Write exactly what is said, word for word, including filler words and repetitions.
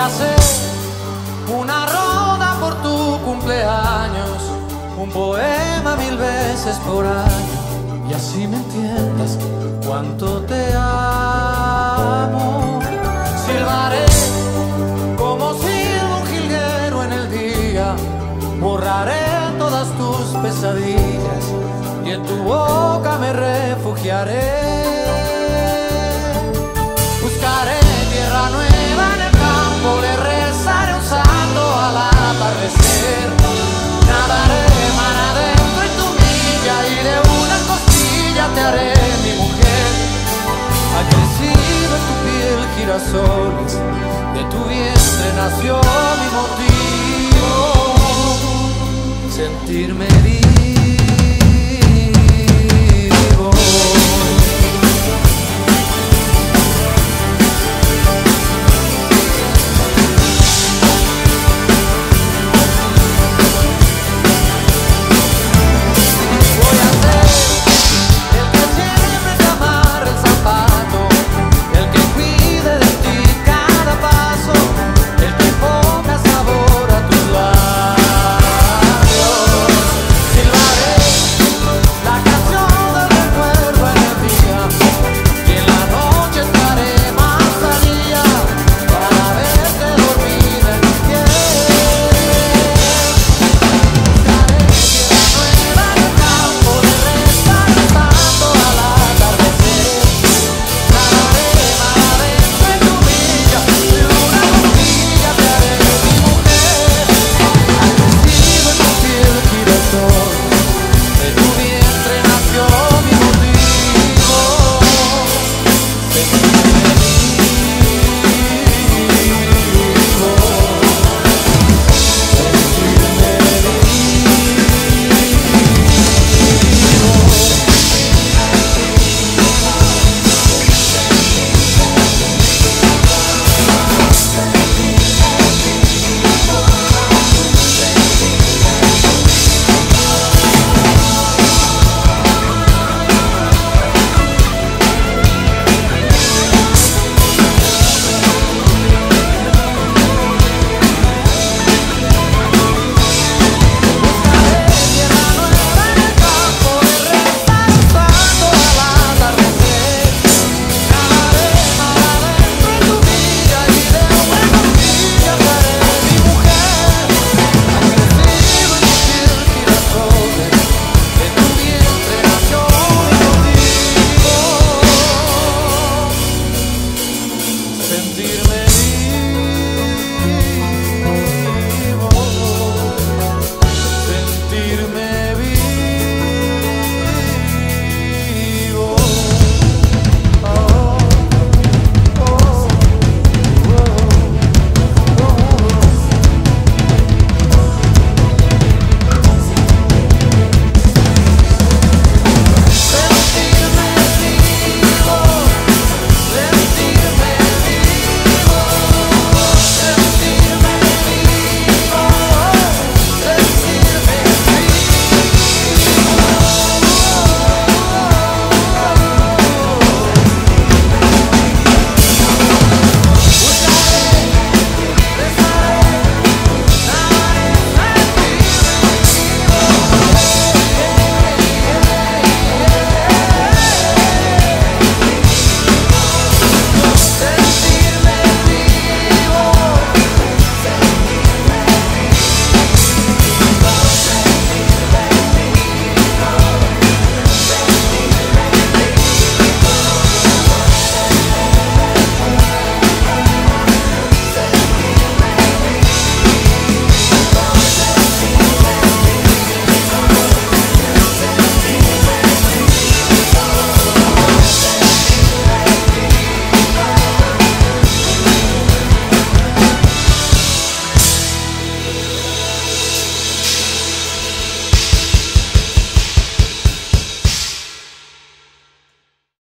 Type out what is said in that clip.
hacer una ronda por tu cumpleaños, un poema mil veces por año, y así me entiendas cuánto te amo. Silbaré como silba un jilguero en el día, borraré todas tus pesadillas y en tu boca me refugiaré. Buscaré tierra nueva en el campo, le rezaré un santo al atardecer. Nadaré mar adentro en tu milla y de una costilla te haré mi mujer. Ha crecido en tu piel girasoles, de tu vientre nació mi motivo, sentirme vivo.